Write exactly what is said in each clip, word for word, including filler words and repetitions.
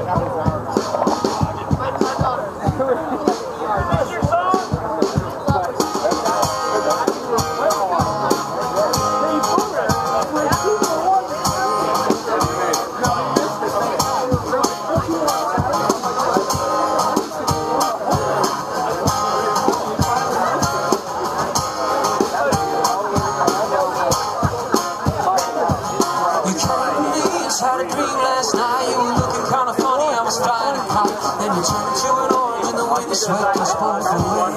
Had a dream last night, you were looking kind of funny, I was flying high. Then you turned into an orange and the wind swept us both away.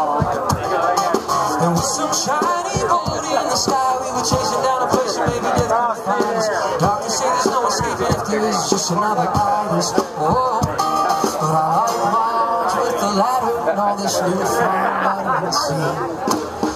And with some shiny booty in the sky, we were chasing down a place where maybe death could find us. Doctors say there's no escaping if there is just another virus. Oh, but I like March with the ladder and all this new fun out of the sea.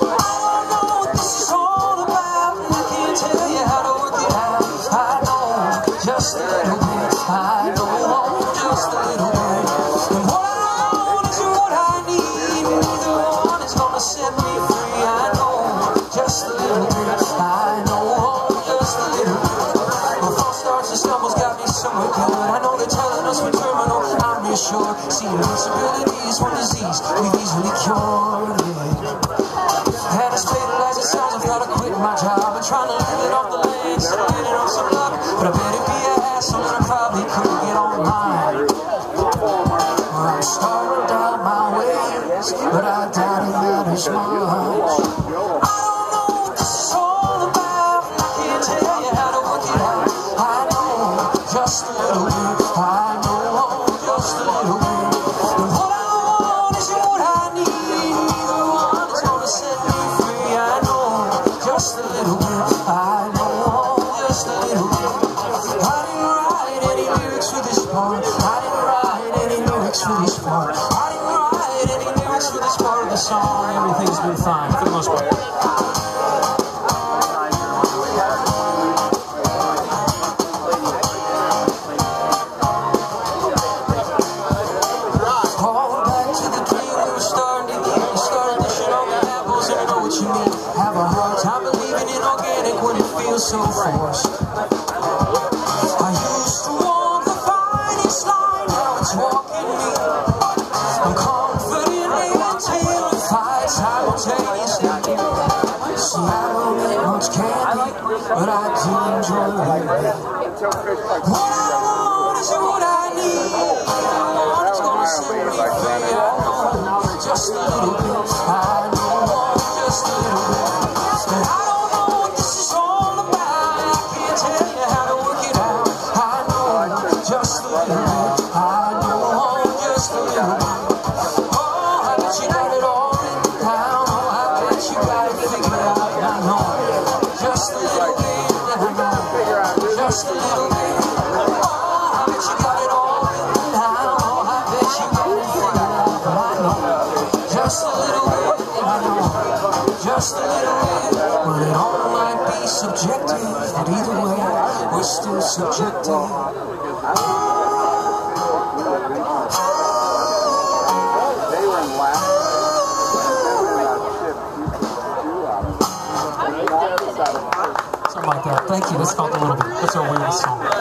Just a little bit, I know, just a little bit. And what I want is what I need. Neither one is gonna set me free. I know, just a little bit, I know, just a little bit. Well, false starts and stumbles got me somewhere good. I know they're telling us we're terminal, I'm reassured. See, invincibility is one disease we've easily cured, yeah. And as fatal as it sounds, I've gotta quit my job. I'm trying to live it off the land, still living on some luck. But I bet it be a hassle and I probably couldn't get online. Well, I'm starting down my ways, but I doubt it matters much. I don't know what this is all about, and I can't tell you how to work it out. I know, just a little bit, I know, just a little bit. And what I want is what I need, neither one is gonna set me free. I know, just a little bit, I know, just a little bit. I didn't write any lyrics for this part. I didn't write any lyrics for this part. I didn't write any lyrics for this part of the song. Everything's been fine for the most part. Call back to the dream we were starting to eat. We started dishing on the apples, and I know what you mean. Have a hard time believing in organic when it feels so forced. I used to walk the finest line, now it's walking me. I'm confident they maintain and fight simultaneously. See, I don't make much candy, but I do enjoy it. What I want is what I need. One is gonna set me free. I know, just a little bit. I know, just a little bit. And I don't know what this is all about. I can't tell you how to work it out. Just a little bit, I know, just a little bit. Oh, I bet you got it all written down. Oh, I bet you got it figured out. I know, just a little bit, I know, just a little bit. Oh, I bet you got it all written down. Oh, I bet you got it figured out. I know, just a little bit, I know, just a little bit. But it all might be subjective, but either way, we're still subjective. Something like that. Thank you. That's felt a little bit. That's our weirdest song.